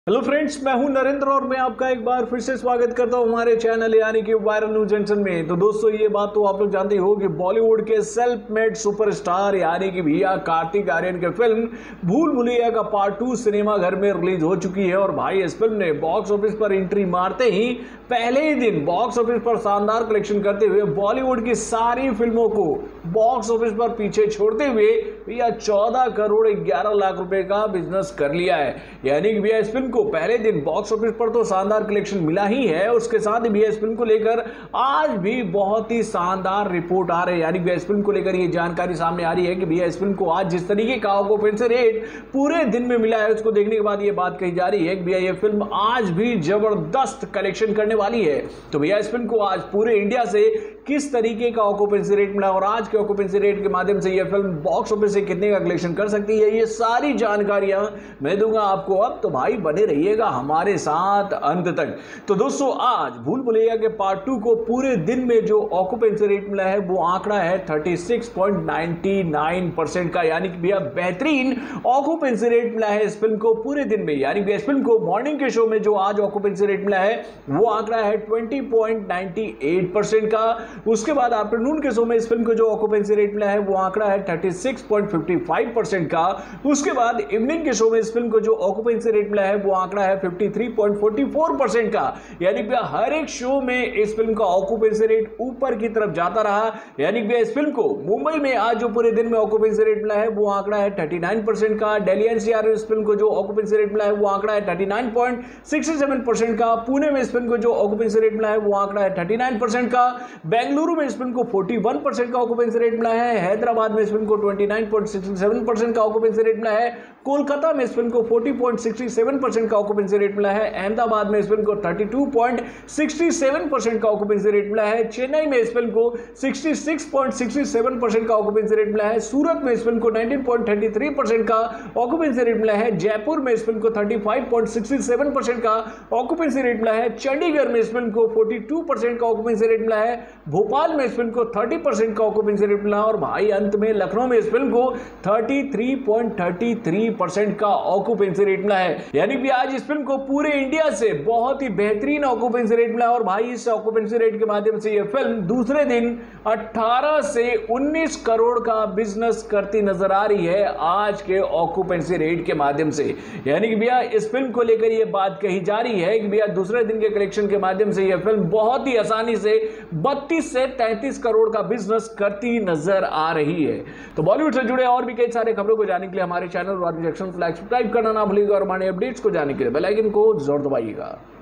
Hello friends, मैं हूं नरेंद्र और मैं आपका एक बार फिर से स्वागत करता हूं हमारे चैनल यानी कि वायरल न्यूज जंक्शन में। तो दोस्तों, ये बात तो आप लोग जानते हो कि बॉलीवुड के सेल्फ मेड सुपरस्टार यानी कि भैया कार्तिक आर्यन की फिल्म भूल भुलैया का पार्ट 2 सिनेमा घर में रिलीज हो चुकी है। और भाई, इस फिल्म ने बॉक्स ऑफिस पर एंट्री मारते ही पहले ही दिन बॉक्स ऑफिस पर शानदार कलेक्शन करते हुए बॉलीवुड की सारी फिल्मों को बॉक्स ऑफिस पर पीछे छोड़ते हुए भैया 14 करोड़ 11 लाख रुपए का बिजनेस कर लिया है। यानी कि भैया इस फिल्म को पहले दिन बॉक्स ऑफिस पर तो शानदार कलेक्शन मिला ही है, उसके साथ ही भैया इस फिल्म को लेकर आज भी बहुत ही शानदार रिपोर्ट आ रही है। यानी भैया इस फिल्म को लेकर ये जानकारी सामने आ रही है कि भैया इस फिल्म को आज जिस तरीके का ऑक्यूपेंसी रेट पूरे दिन में मिला है, उसको देखने के बाद ये बात कही जा रही है कि भैया ये फिल्म आज भी जबरदस्त कलेक्शन करने वाली है। तो भैया इस फिल्म को आज पूरे इंडिया से किस तरीके का ऑक्यूपेंसी रेट मिला और आज के ऑक्यूपेंसी रेट के माध्यम से यह फिल्म बॉक्स ऑफिस से कितने का कलेक्शन कर सकती है, ये सारी जानकारियां मैं दूंगा आपको। अब तो भाई बने रहिएगा हमारे साथ अंत तक। तो दोस्तों, आज भूल भुलैया के पार्ट 2 को पूरे दिन में जो ऑक्यूपेंसी रेट मिला है वो आंकड़ा है 36.99% का। यानी कि भैया बेहतरीन ऑक्यूपेंसी रेट मिला है इस फिल्म को पूरे दिन में। यानी कि इस फिल्म को मॉर्निंग के शो में जो आज ऑक्यूपेंसी रेट मिला है वो आंकड़ा है 20.98% का। उसके बाद आफ्टरनून के शो में इस फिल्म को जो ऑक्यूपेंसी रेट मिला है वो आंकड़ा है 36.55% का। उसके बाद इवनिंग के शो में इस फिल्म को जो ऑक्यूपेंसी रेट मिला है वो आंकड़ा है 53.44% का। यानी कि हर एक शो में इस फिल्म का ऑक्यूपेंसी रेट ऊपर की तरफ जाता रहा। यानी कि इस फिल्म को मुंबई में आज जो पूरे दिन में ऑक्यूपेंसी रेट मिला है वो आंकड़ा है 39% का। दिल्ली एनसीआर में इस फिल्म को जो ऑक्यूपेंसी रेट मिला है वो आंकड़ा है 39.67% का। पुणे में इस फिल्म को जो ऑक्यूपेंसी रेट मिला है वो आंकड़ा है 39% का। बेंगलुरु में इस फिल्म को 41% का ऑक्यूपेंसी रेट मिला है। हैदराबाद में इस फिल्म को 29.67% का ऑक्यूपेंसी रेट मिला है। कोलकाता में इस फिल्म को 40.67% का ऑक्यूपेंसी रेट मिला है। अहमदाबाद में इस फिल्म को 32.67% का ऑक्यूपेंसी रेट मिला है। चेन्नई में इस फिल्म को 66.67% का ऑक्यूपेंसी रेट मिला है। सूरत में इस फिल्म को 19.33% का ऑक्यूपेंसी रेट मिला है। जयपुर में इस फिल्म को 35.67% का ऑक्यूपेंसी रेट मिला है। चंडीगढ़ में इस फिल्म को 42% का ऑक्यूपेंसी रेट मिला है। भोपाल में इस फिल्म को 30% का ऑक्यूपेंसी रेट मिला और भाई अंत में लखनऊ में इस फिल्म को 33.33% का ऑक्यूपेंसी रेट मिला है। यानी कि आज इस फिल्म को पूरे इंडिया से बहुत ही बेहतरीन ऑक्यूपेंसी रेट मिला और भाई इस ऑक्यूपेंसी रेट के माध्यम से यह फिल्म दूसरे दिन 18 से 19 करोड़ का बिजनेस करती नजर आ रही है आज के ऑक्यूपेंसी रेट के माध्यम से। यानी कि भैया इस फिल्म को लेकर यह बात कही जा रही है कि भैया दूसरे दिन के कलेक्शन के माध्यम से यह फिल्म बहुत ही आसानी से 32 से 33 करोड़ का बिजनेस करती नजर आ रही है। तो बॉलीवुड से जुड़े और भी कई सारे खबरों को जानने के लिए हमारे चैनल सब्सक्राइब करना ना भूलिएगा और हमारे अपडेट्स को जानने के लिए बेल आइकन को जरूर दबाइएगा।